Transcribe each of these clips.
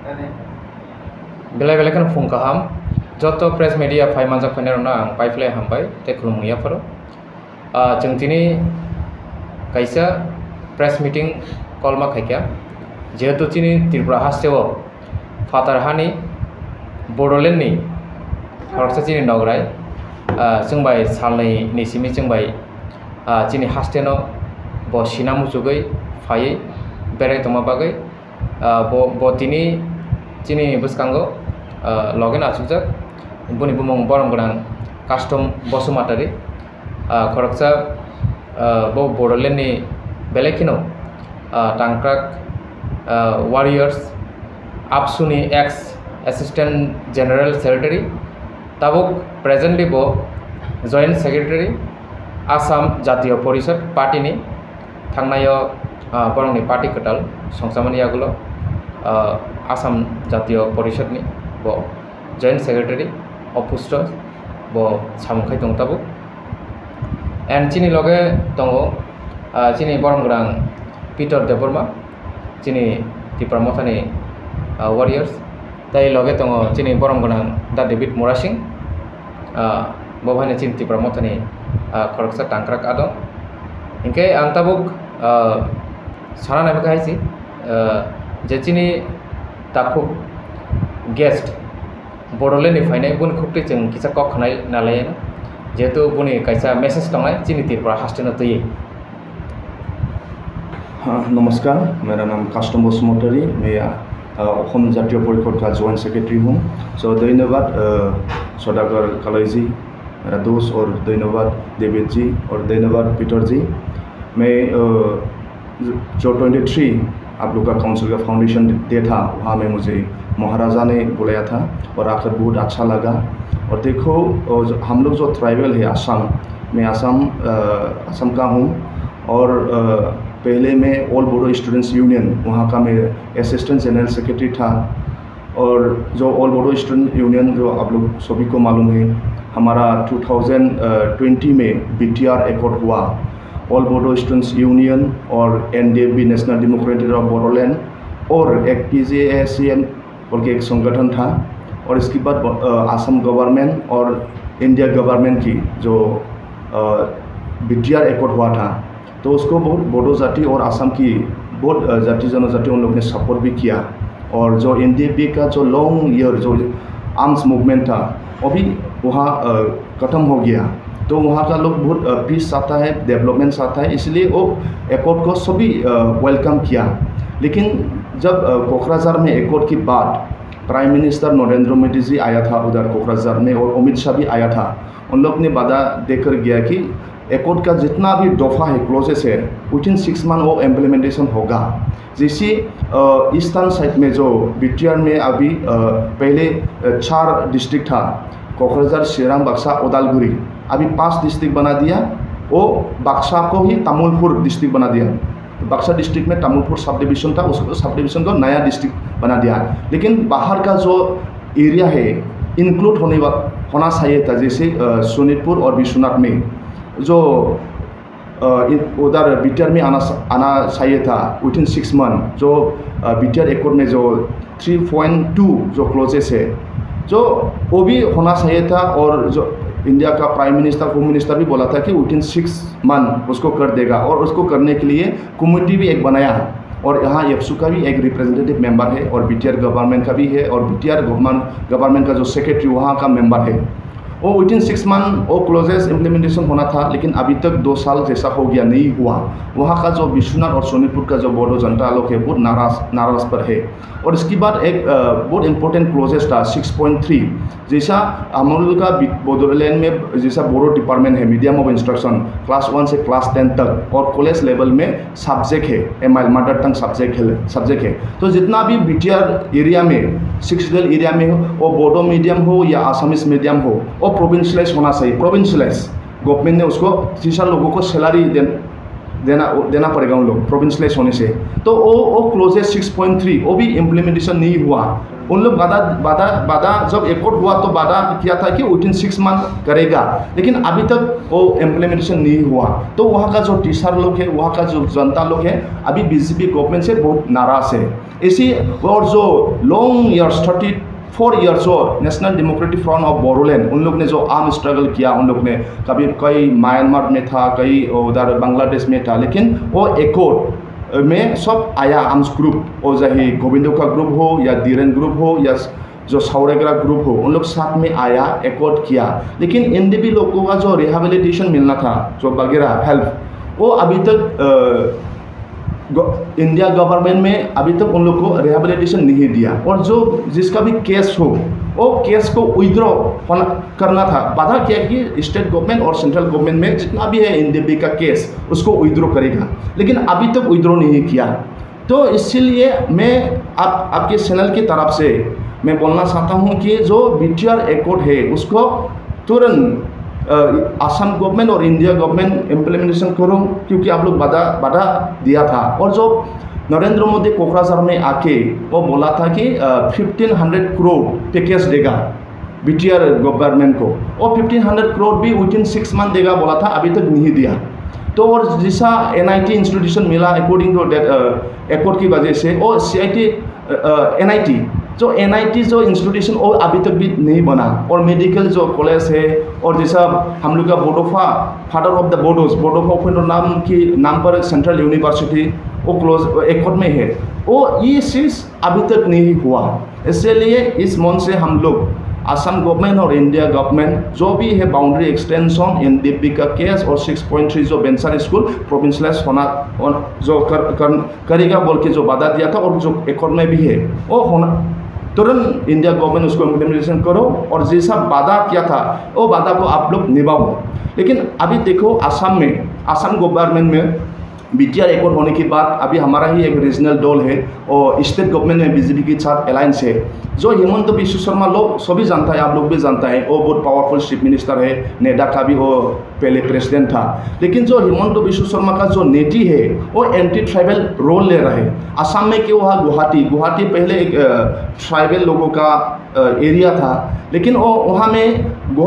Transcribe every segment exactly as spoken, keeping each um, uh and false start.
बेले बेले kan phung kaham joto press media phai manjak phane rona ang paifle hambai te khulumya pharo जों दिनै kaisa press meeting call ma khaikya jehetu chini Tripura hasteo fatar hani Bodoland ni khoroksa chini nograi जों bai salnai ni simi जों bai chini hasteno bo sinamu chugai phai berai toma bagai bo bo tini chini buskango login achujak buni bumong borong gorang custom bosumatari khoroksa bo Bodoland ni belekino tangkrak warriors Apsuni ex assistant general secretary tabuk presently bo joint secretary Assam Jatiyo Porishod party ni thangnayo borong ni party ketal songsamani yagulo Assam Jatiyo Porishod ni bo joint secretary opusto bo samkhai tong tabuk and chini loge tongo chini borong grang Peter Deborma chini Tripura mothani warriors tai loge tongo chini borong grang da David Morasing bo bhane chini Tripura mothani khoroksa tangkrak ado inke ang tabuk sana nabi kaisi je chini takuk guest Bodoland ni fainai bun khukti जों kisa kok khnai nalai जेहेतु बुनी कैसा message तंगनाय चिनी त्रिपुरा हास्टेनो तुई। हाँ नमस्कार, मेरा नाम कास्टम बसुमतारी, मैं अखम जातीय परिषद का जॉइंट सेक्रेटरी हूँ। सो धन्यवाद सौदागर कलई जी, मेरा दोस्त, और धन्यवाद डेविड जी, और धन्यवाद पीटर जी। मैं जो तेईस आप लोग का काउंसिल का फाउंडेशन डे था वहाँ में मुझे महाराजा ने बुलाया था और आकर बहुत अच्छा लगा। और देखो हम लोग जो ट्राइबल है असम, मैं असम असम का हूँ और पहले मैं ऑल बोडो स्टूडेंट्स यूनियन वहाँ का मैं असिस्टेंट जनरल सेक्रेटरी था। और जो ऑल बोडो स्टूडेंट यूनियन जो आप लोग सभी को मालूम है, हमारा दो हज़ार बीस में बी टी आर एकॉर्ड हुआ। ऑल बोडो स्टूडेंट्स यूनियन और N D F B national democratic of Bodoland और एक पी जे ए सी एन बोल के एक संगठन था। और इसके बाद असम गवर्नमेंट और इंडिया गवर्नमेंट की जो बी टी आर एकॉर्ड हुआ था, तो उसको बहुत बोडो जाति और असम की बहुत जाति जनजाति उन लोग ने सपोर्ट भी किया। और जो एन डी एफ बी का जो लॉन्ग ईयर जो आर्म्स मूवमेंट था वो भी वहाँ ख़त्म हो गया। तो वहाँ का लोग बहुत पीस आता है, डेवलपमेंट आता है, इसलिए वो एकॉर्ड को सभी वेलकम किया। लेकिन जब कोकराझार में एकॉर्ड की बात प्राइम मिनिस्टर नरेंद्र मोदी जी आया था उधर कोकराझार में, और अमित शाह भी आया था, उन लोग ने वादा देकर गया कि एकॉर्ड का जितना भी दफ़ा है क्लोजेस है विद इन सिक्स मंथ वो इम्प्लीमेंटेशन होगा। जैसे ईस्टर्न साइड में जो बी टी आर में अभी पहले चार डिस्ट्रिक्ट था, कोकराझार, चिरां, बक्सा, उदालगुरी, अभी पांच डिस्ट्रिक्ट बना दिया। वो बक्सा को ही तामुलपुर डिस्ट्रिक्ट बना दिया। बक्सा डिस्ट्रिक्ट में तामुलपुर सब डिवीज़न था, उसको सब डिवीज़न को नया डिस्ट्रिक्ट बना दिया। लेकिन बाहर का जो एरिया है इंक्लूड होने होना चाहिए था, जैसे सोनीतपुर और विश्वनाथ में जो उधर बी टी आर में आना आना चाहिए था विद इन सिक्स मंथ। जो बी टी आर एकॉर्ड में जो थ्री पॉइंट टू जो क्लोजेस है जो वो भी होना चाहिए था। और जो इंडिया का प्राइम मिनिस्टर, होम मिनिस्टर भी बोला था कि विद इन सिक्स मंथ उसको कर देगा। और उसको करने के लिए कमेटी भी एक बनाया। और यहाँ एफसू का भी एक रिप्रेजेंटेटिव मेंबर है और बी टी आर गवर्नमेंट का भी है, और B T R government government का जो सेक्रेटरी वहाँ का मेंबर है। वो विद इन सिक्स मंथ वो क्लोजेस इम्प्लीमेंटेशन होना था, लेकिन अभी तक दो साल जैसा हो गया, नहीं हुआ। वहाँ का जो विश्वनाथ और सोनीतपुर का जो बोडो जनता लोग है बहुत नाराज नाराज पर है। और इसके बाद एक बहुत इंपॉर्टेंट क्लोजेस था सिक्स पॉइंट थ्री, जैसा हम लोग का बोडोलैंड में जैसा बोडो डिपार्टमेंट है, medium of instruction class one से क्लास टेन तक, और कॉलेज लेवल में सब्जेक्ट है M I mother tongue subject है सब्जेक्ट है तो जितना भी बी टी आर एरिया में सिक्सडल एरिया में हो, वो बोडो मीडियम हो या आसामीज मीडियम हो, वो प्रोविंशलाइज होना चाहिए। प्रोविंशलाइज गवर्नमेंट ने उसको टीचर लोगों को सैलरी दे, देना देना पड़ेगा उन लोग प्रोविंशलाइज होने से। तो वो वो क्लोजेस सिक्स पॉइंट थ्री वो भी इम्प्लीमेंटेशन नहीं हुआ। उन लोग वादा वादा वादा जब एकॉर्ड हुआ तो वादा किया था कि विद इन सिक्स मंथ करेगा, लेकिन अभी तक वो इम्प्लीमेंटेशन नहीं हुआ। तो वहाँ का जो टीचर लोग है, वहाँ का जो जनता लोग है, अभी बीजेपी गवर्नमेंट से बहुत नाराज है। इसी और जो long years thirty four years हो national democratic front of Bodoland, उन लोग ने जो आर्म स्ट्रगल किया, उन लोग ने कभी कई म्यांमार में था, कई उधर बांग्लादेश में था, लेकिन वो एकॉर्ड में सब आया आर्म्स ग्रुप, और चाहे गोविंदो का ग्रुप हो या धीरेन ग्रुप हो या जो सावरेगरा ग्रुप हो, उन लोग साथ में आया, एकॉर्ड किया। लेकिन एनडीपी लोगों का जो रिहेबिलिटेशन मिलना था, जो वगैरह हेल्प, वो अभी तक इंडिया गवर्नमेंट में अभी तक उन लोग को रिहेबिलिटेशन नहीं दिया। और जो जिसका भी केस हो, वो केस को विड्रॉ करना था, बाधा क्या कि स्टेट गवर्नमेंट और सेंट्रल गवर्नमेंट में जितना भी है एनडीपी का केस, उसको विड्रॉ करेगा, लेकिन अभी तक विड्रॉ नहीं किया। तो इसीलिए मैं आप आपके चैनल की तरफ से मैं बोलना चाहता हूँ कि जो बीटीआर एकॉर्ड है उसको तुरंत असम गवर्नमेंट और इंडिया गवर्नमेंट इम्प्लीमेंटेशन करो, क्योंकि आप लोग बाधा बाधा दिया था। और जो नरेंद्र मोदी कोकराझार में आके वो बोला था कि फिफ्टीन हंड्रेड करोड़ पैकेज देगा बीटीआर गवर्नमेंट को, और फिफ्टीन हंड्रेड करोड़ भी विद इन सिक्स मंथ देगा बोला था, अभी तक नहीं दिया। तो और जैसा एनआईटी इंस्टीट्यूशन मिला अकॉर्डिंग टू डेट एकॉर्ड की वजह से, और सीआईटी एनआईटी जो एनआईटी जो इंस्टीट्यूशन और अभी तक भी नहीं बना, और मेडिकल जो कॉलेज है, और जैसा हम लोग का Bodofa father of the Bodos Bodofa Upendra नाम की नाम पर सेंट्रल यूनिवर्सिटी वो क्लोज एकॉर्ड में है, वो ये चीज़ अभी तक नहीं हुआ। इसलिए इस मन से हम लोग असम गवर्नमेंट और इंडिया गवर्नमेंट जो भी है बाउंड्री एक्सटेंशन एनडीपी का केस और सिक्स पॉइंट थ्री जो बेंसर स्कूल प्रोविंशलाइज होना और जो कर, कर, करेगा बोल के जो वादा दिया था, और जो एकॉर्ड में भी है वो होना, तुरंत इंडिया गवर्नमेंट उसको इम्प्लीमेंटेशन करो, और जैसा वादा किया था वो वादा को आप लोग निभाओ। लेकिन अभी देखो असम में, असम गवर्नमेंट में बीटीआर एकॉर्ड होने के बाद अभी हमारा ही एक रीजनल दल है, और स्टेट गवर्नमेंट में बीजेपी के साथ अलायंस है। जो हिमंत बिश्व शर्मा लोग सभी जानता है, आप लोग भी जानता है, वो बहुत पावरफुल चीफ मिनिस्टर है, नेडा का भी वो पहले प्रेसिडेंट था। लेकिन जो हिमंत बिश्व शर्मा का जो नीति है वो एंटी ट्राइबल रोल ले रहा है। असम में क्यों हुआ, गुवाहाटी गुवाहाटी पहले एक ट्राइबल लोगों का एरिया था, लेकिन वो वहाँ में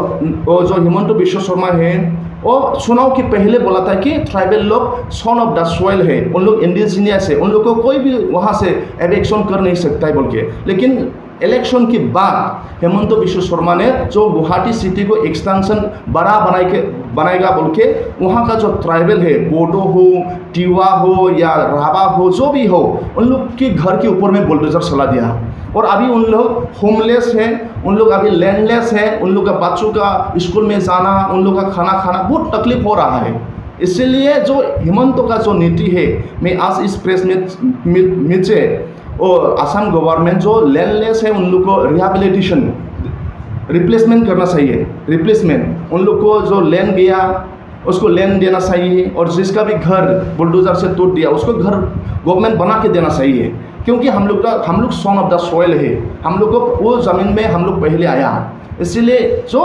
वो जो हिमंत बिश्व शर्मा है और चुनाव के पहले बोला था कि ट्राइबल लोग सन ऑफ द सॉइल है, उन लोग इंडिजिनियस है, उन लोग को कोई भी वहाँ से एविक्शन कर नहीं सकता है बोल के। लेकिन इलेक्शन के बाद हेमंत बिश्व शर्मा ने जो गुवाहाटी सिटी को एक्सटेंशन बड़ा बनाए के बनाएगा बोल के, वहाँ का जो ट्राइबल है, बोडो हो, टिवा हो या राभा हो, जो भी हो, उन लोग के घर के ऊपर में बुलडोजर चला दिया, और अभी उन लोग होमलेस हैं, उन लोग अभी लैंडलेस हैं, उन लोग का बच्चों का स्कूल में जाना, उन लोग का खाना खाना बहुत तकलीफ हो रहा है। इसलिए जो हिमंत का जो नीति है, मैं आज इस प्रेस में नीचे और असम गवर्नमेंट जो लैंडलेस है उन लोग को रिहेबिलिटेशन रिप्लेसमेंट करना चाहिए, रिप्लेसमेंट उन लोग को जो लैंड गया उसको लैंड देना चाहिए, और जिसका भी घर बुलडोजर से तोड़ दिया उसको घर गवर्नमेंट बना के देना चाहिए, क्योंकि हम लोग का हम लोग सन ऑफ द सॉइल है, हम लोग को वो ज़मीन में हम लोग पहले आया। इसलिए जो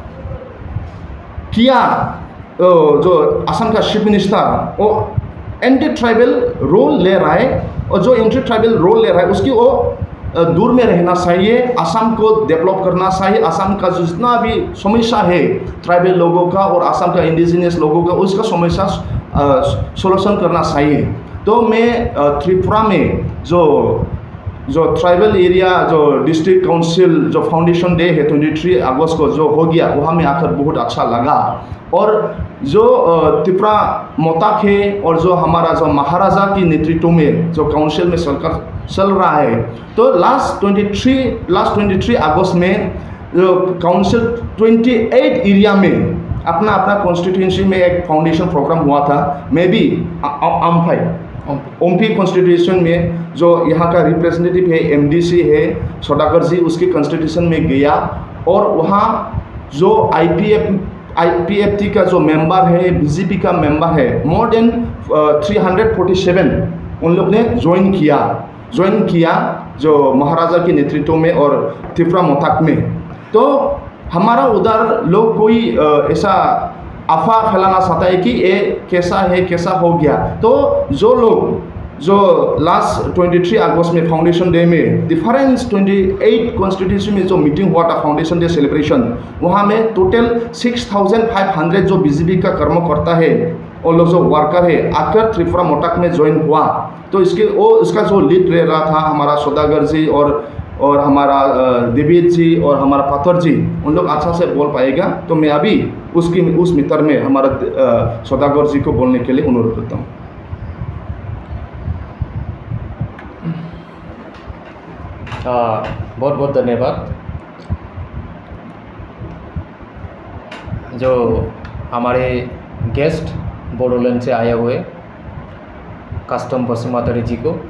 किया जो असम का चीफ मिनिस्टर वो एंटी ट्राइबल रोल ले रहा है, और जो एंटी ट्राइबल रोल ले रहा है उसकी वो दूर में रहना चाहिए, असम को डेवलप करना चाहिए। असम का जितना भी समस्या है ट्राइबल लोगों का और असम का इंडिजिनियस लोगों का, उसका समस्या सोल्यूशन करना चाहिए। तो मैं त्रिपुरा में जो जो ट्राइबल एरिया जो डिस्ट्रिक्ट काउंसिल जो फाउंडेशन डे है तेईस अगस्त को जो हो गया, वहाँ में आकर बहुत अच्छा लगा। और जो त्रिपुरा मोताक है और जो हमारा जो महाराजा की नेतृत्व में जो काउंसिल में सरकार चल रहा है, तो लास्ट तेईस लास्ट तेईस अगस्त में जो काउंसिल अट्ठाईस एरिया में अपना अपना कॉन्स्टिट्यूंसी में एक फाउंडेशन प्रोग्राम हुआ था। मैं भी अम्फाई ओम्फी कॉन्स्टिट्यूशन में जो यहाँ का रिप्रेजेंटेटिव है एमडीसी है सौदागर जी, उसके कॉन्स्टिट्यूशन में गया, और वहाँ जो आईपीएफ आईपीएफटी का जो मेंबर है, बीजेपी का मेंबर है, more than three hundred forty seven उन लोग ने ज्वाइन किया ज्वाइन किया जो महाराजा के नेतृत्व में और त्रिपुरा मोताक में। तो हमारा उधर लोग कोई ऐसा अफवाह फैलाना चाहता है कि ये कैसा है कैसा हो गया। तो जो लोग जो लास्ट तेईस अगस्त में फाउंडेशन डे में डिफरेंस अट्ठाईस कॉन्स्टिट्यूशन में जो मीटिंग हुआ था फाउंडेशन डे सेलिब्रेशन, वहाँ में total six thousand five hundred जो बीजेपी का कर्मकर्ता है और लोग जो वर्कर है आकर त्रिपुरा मोताक में ज्वाइन हुआ। तो इसके वो इसका जो लीड रह रहा था हमारा सौदागर जी और और हमारा देवीत जी और हमारा पाथर जी, उन लोग अच्छा से बोल पाएगा। तो मैं अभी उसकी उस मित्र में हमारा सौदागर जी को बोलने के लिए अनुरोध करता हूँ। बहुत बहुत धन्यवाद। जो हमारे गेस्ट बोडोलैंड से आए हुए कस्टम बसुमतारी जी को,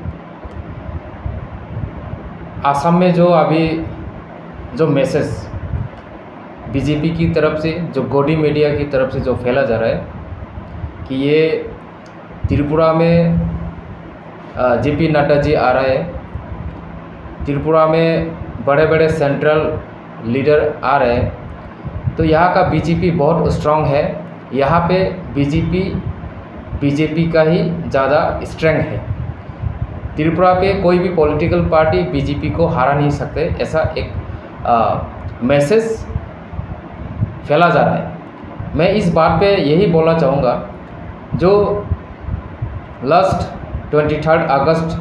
असम में जो अभी जो मैसेज बीजेपी की तरफ से, जो गोडी मीडिया की तरफ से जो फैला जा रहा है कि ये त्रिपुरा में जेपी नड्डा जी आ रहा है, त्रिपुरा में बड़े बड़े सेंट्रल लीडर आ रहे हैं, तो यहाँ का बीजेपी बहुत स्ट्रांग है। यहाँ पे बीजेपी बीजेपी का ही ज़्यादा स्ट्रेंथ है। त्रिपुरा पे कोई भी पॉलिटिकल पार्टी बीजेपी को हरा नहीं सकते, ऐसा एक मैसेज फैला जा रहा है। मैं इस बात पे यही बोलना चाहूँगा, जो लास्ट ट्वेंटी थर्ड अगस्त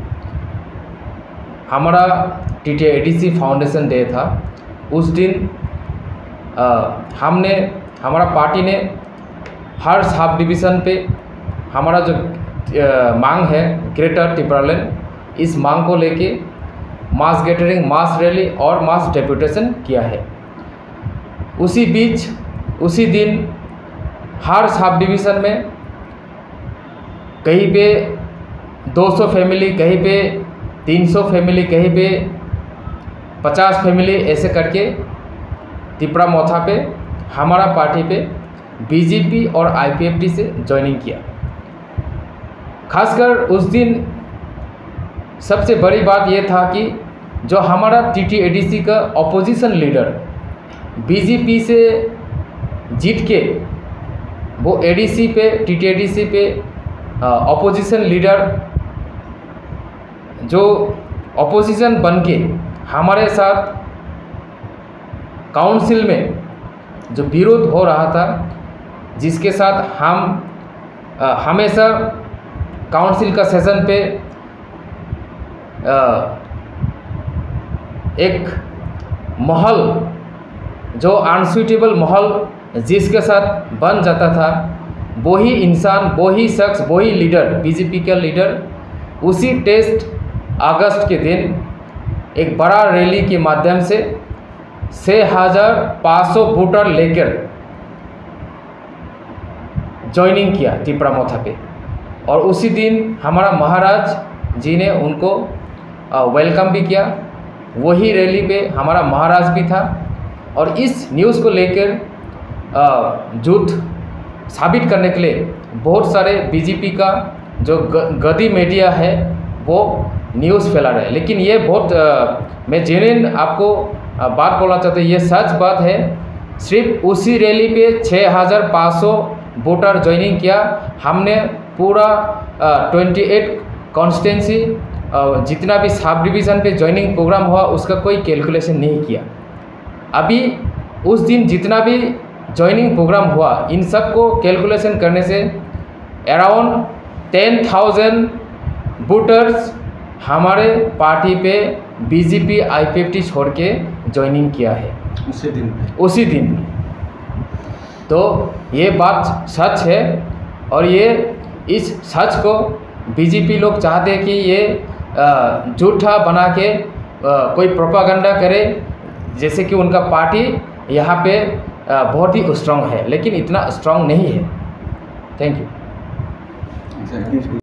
हमारा T T A D C foundation day था, उस दिन आ, हमने हमारा पार्टी ने हर सब डिवीज़न पे हमारा जो आ, मांग है ग्रेटर त्रिपुरालैंड, इस मांग को लेके मास गैदरिंग, मास रैली और मास डेपुटेशन किया है। उसी बीच उसी दिन हर सब डिवीज़न में कहीं पे दो सौ फैमिली, कहीं पे तीन सौ फैमिली, कहीं पे पचास फैमिली, ऐसे करके त्रिपुरा मोथा पे हमारा पार्टी पे बीजेपी और आई पी एफ टी से ज्वाइनिंग किया। खासकर उस दिन सबसे बड़ी बात यह था कि जो हमारा T T A D C का अपोजिशन लीडर बीजेपी से जीत के वो ए डी सी पे, T T A D C पे अपोजिशन लीडर जो अपोजिशन बन के हमारे साथ काउंसिल में जो विरोध हो रहा था, जिसके साथ हम आ, हमेशा काउंसिल का सेशन पे आ, एक माहौल जो अनसुइटेबल माहौल जिसके साथ बन जाता था, वही इंसान, वही शख्स, वही लीडर, बीजेपी का लीडर उसी टेस्ट अगस्त के दिन एक बड़ा रैली के माध्यम से छः हज़ार पाँच सौ वोटर लेकर ज्वाइनिंग किया त्रिपुरा मोथा पे। और उसी दिन हमारा महाराज जी ने उनको वेलकम भी किया। वही रैली पे हमारा महाराज भी था। और इस न्यूज़ को लेकर झूठ साबित करने के लिए बहुत सारे बीजेपी का जो गदी मीडिया है वो न्यूज़ फैला रहे हैं। लेकिन ये बहुत आ, मैं जेन्युइन आपको आ, बात बोलना चाहता हूँ, ये सच बात है। सिर्फ उसी रैली पे छः हज़ार पाँच सौ वोटर ज्वाइनिंग किया। हमने पूरा ट्वेंटी एट कॉन्स्टिट्यूंसी जितना भी सब डिवीज़न पे ज्वाइनिंग प्रोग्राम हुआ उसका कोई कैलकुलेशन नहीं किया। अभी उस दिन जितना भी ज्वाइनिंग प्रोग्राम हुआ, इन सब को कैलकुलेशन करने से अराउंड टेन थाउजेंड वोटर्स हमारे पार्टी पे BJP I P F T छोड़ के ज्वाइनिंग किया है उसी दिन उसी दिन तो ये बात सच है। और ये इस सच को बीजेपी लोग चाहते हैं कि ये झूठा बना के आ, कोई प्रोपागंडा करे, जैसे कि उनका पार्टी यहाँ पे आ, बहुत ही स्ट्रांग है, लेकिन इतना स्ट्रांग नहीं है। Thank you.